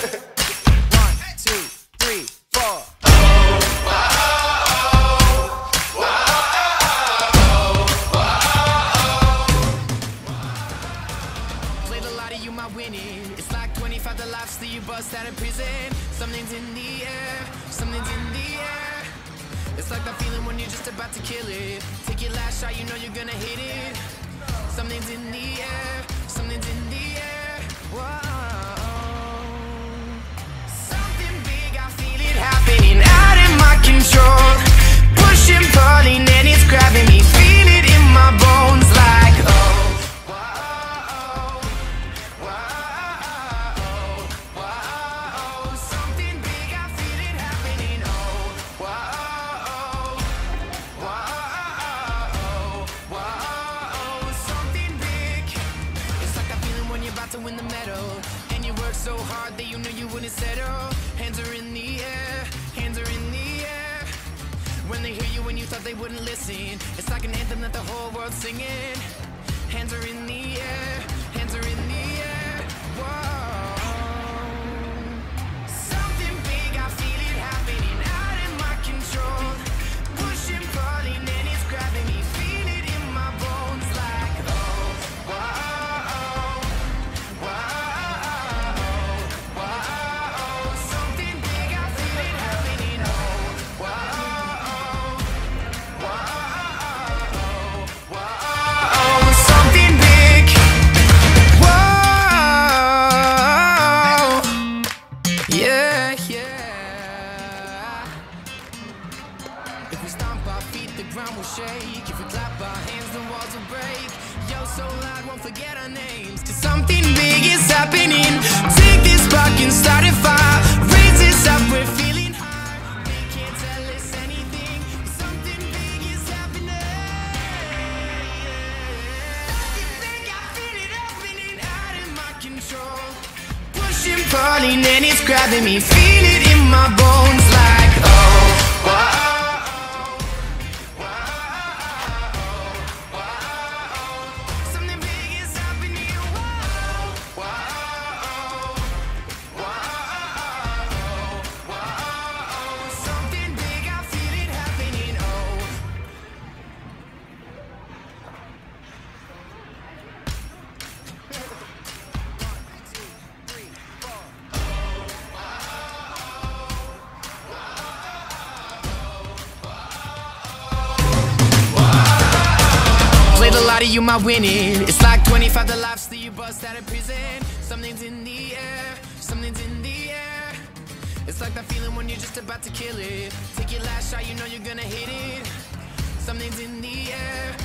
two, three, four. Played a lot of you my winning. It's like 25 the lives that you bust out of prison. Something's in the air, something's in the air. It's like that feeling when you're just about to kill it. Take your last shot, you know you're gonna hit it. Something's in the air, something's in the air. Whoa. Something big, I feel it happening out of my control. Pushing, pulling, and it's grabbing me. Feel it in my bones like oh. Whoa, whoa, whoa. Something big, I feel it happening. Oh, whoa, whoa, whoa. Something big. It's like that feeling when you're about to win the medal, and you work so hard that you knew you wouldn't settle. Hands are in the air, hands are in the air. When they hear you when you thought they wouldn't listen, it's like an anthem that the whole world's singing. Hands are in the air, hands are in the air. Whoa. Something big, I feel it happening out of my control. Pushing, pulling, and it's grabbing me. Feel it in my bones like oh. Whoa, whoa, whoa. Something big, I feel it happening. Oh, whoa, whoa, whoa. Something big. Whoa. Yeah, yeah. If we stomp our feet, the ground will shake. If we clap our hands, the walls will break. Yo, so loud, won't forget our names. 'Cause something big is happening. Take this spark and start a fire. Raise this up, we're feeling high. They can't tell us anything. Something big is happening. Something big, I feel it happening out of my control. Pushing, pulling, and it's grabbing me. Feel it in my bones like oh. Whoa. Something big is happening. Whoa, whoa. Something big, I feel it happening. Oh. Played a lot of you my winning. It's like 25 the lives that you bust out of prison. Something's in the air, something's in the air. It's like that feeling when you're just about to kill it. Take your last shot, you know you're gonna hit it. Something's in the air,